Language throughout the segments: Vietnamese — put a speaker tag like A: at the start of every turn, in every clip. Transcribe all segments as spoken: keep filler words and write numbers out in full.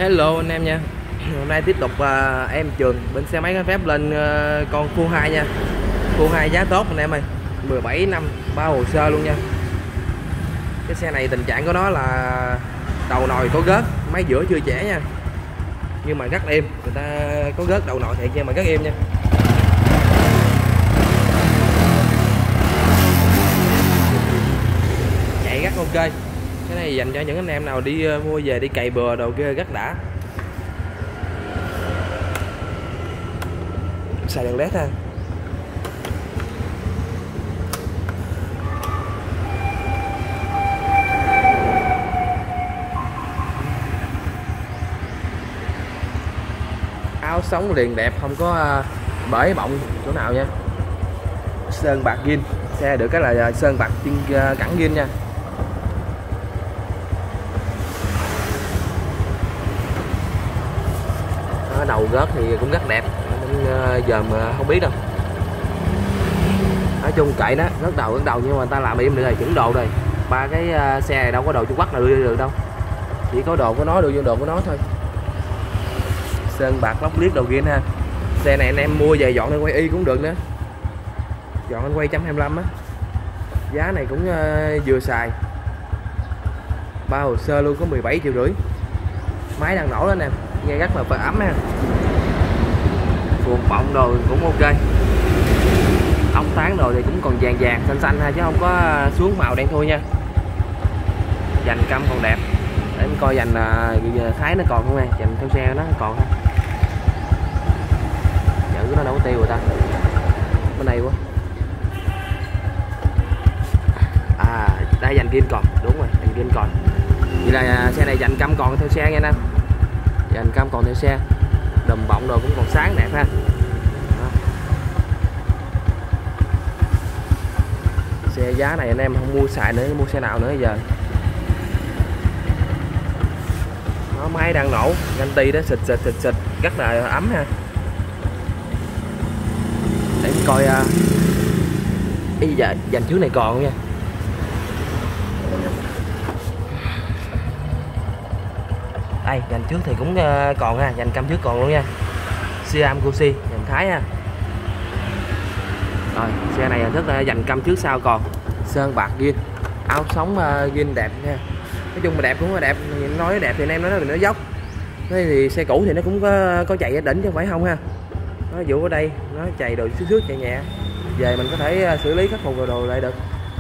A: Hello anh em nha. Hôm nay tiếp tục uh, em Trường bên xe máy có phép lên uh, con Full hai nha. Full hai giá tốt anh em ơi, mười bảy năm bao hồ sơ luôn nha. Cái xe này tình trạng của nó là đầu nồi có gớt, máy giữa chưa trẻ nha, nhưng mà rất êm. Người ta có gớt đầu nồi thiệt nhưng mà rất êm nha. Chạy rất ok. Cái này dành cho những anh em nào đi uh, mua về đi cày bừa đồ kia rất đã. Xài đèn led ha. Áo sống liền đẹp, không có uh, bể bọng chỗ nào nha. Sơn bạc zin, xe được cái là sơn bạc chuyên uh, cẳng zin nha. Đó, đầu gớt thì cũng rất đẹp, nên giờ mà không biết đâu. Nói chung kệ đó, gớt đầu gớt đầu nhưng mà người ta làm im được rồi, chuẩn đồ rồi. Ba cái uh, xe này đâu có đồ Trung Quốc nào đưa được đâu, chỉ có đồ của nó, đưa vô đồ của nó thôi. Sơn bạc lóc liếc đầu kia ha. Xe này anh em mua về dọn lên quay y cũng được nữa, dọn lên quay một trăm hai mươi lăm á. Giá này cũng uh, vừa xài, ba hồ sơ luôn, có mười bảy triệu rưỡi. Máy đang nổ lên nè, nghe rất là ấm ha. Fuồng bọng đồ cũng ok, ống tán đồ thì cũng còn vàng vàng xanh xanh ha, chứ không có xuống màu đen thui nha. Dành căm còn đẹp, để em coi dành uh, Thái nó còn không nè, dành theo xe nó còn ha. Chữ nó đâu có tiêu rồi ta, bên này quá. À đây dành kim còn, đúng rồi, dành kim còn. Vậy là xe này dành căm còn theo xe nha anh em, dành căm còn theo xe. Đùm bọng đồ cũng còn sáng đẹp ha. Đó. Xe giá này anh em không mua xài nữa, mua xe nào nữa giờ. Nó máy đang nổ, ganh ti đó, xịt xịt xịt xịt rất là ấm ha. Để mình coi uh... Ý dạ, dành trước này còn không nha. Đây, dành trước thì cũng uh, còn ha, dành cam trước còn luôn nha. Siam Gucci, dành Thái ha. Rồi, xe này rất là dành cam trước sau còn. Sơn bạc zin, áo sống uh, zin đẹp nha. Nói chung mà đẹp cũng là đẹp, nói đẹp thì anh em nói nó dốc. Thế thì xe cũ thì nó cũng có có chạy ở đỉnh chứ không phải không ha. Nó vụ ở đây, nó chạy đồ xước xước chạy nhẹ. Về mình có thể uh, xử lý khắc phục đồ, đồ lại được.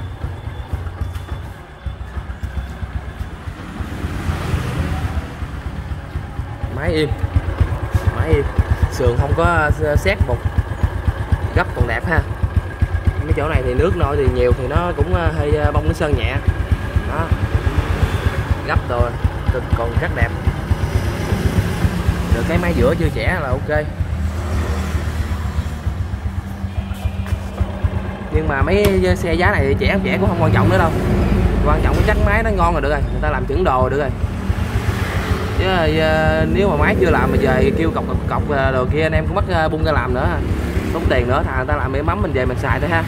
A: Máy im, máy im, sườn không có xét một gấp còn đẹp ha. Mấy chỗ này thì nước nổi thì nhiều thì nó cũng hơi bông cái sơn nhẹ đó, gấp rồi cực còn rất đẹp. Được cái máy giữa chưa trẻ là ok. Nhưng mà mấy xe giá này thì trẻ không trẻ cũng không quan trọng nữa đâu, quan trọng cái chắc máy nó ngon là được rồi, người ta làm chuẩn đồ được rồi. Chứ nếu mà máy chưa làm mà về kêu cọc cọc cọc đồ kia anh em cũng bắt bung ra làm nữa, tốn tiền nữa, thà người ta làm êm ấm mình về mình xài thôi ha.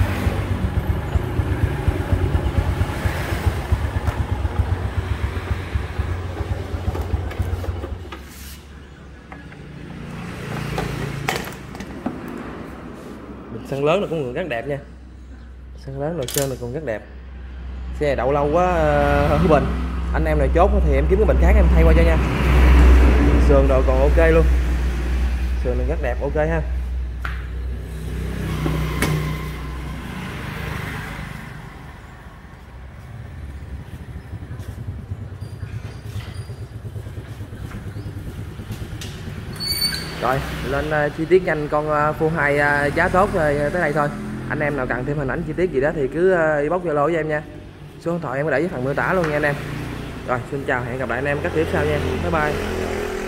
A: Bình xăng lớn là cũng còn rất đẹp nha, xăng lớn rồi sơn là còn rất đẹp. Xe này đậu lâu quá hư uh, bình, anh em nào chốt thì em kiếm cái bình khác em thay qua cho nha. Sườn đồ còn ok luôn, sườn này rất đẹp, ok ha. Rồi lên uh, chi tiết nhanh con uh, Full hai uh, giá tốt uh, tới đây thôi. Anh em nào cần thêm hình ảnh chi tiết gì đó thì cứ uh, inbox Zalo với em nha. Số điện thoại em có để dưới phần mô tả luôn nha anh em. Rồi xin chào, hẹn gặp lại anh em các clip sau nha, bye bye.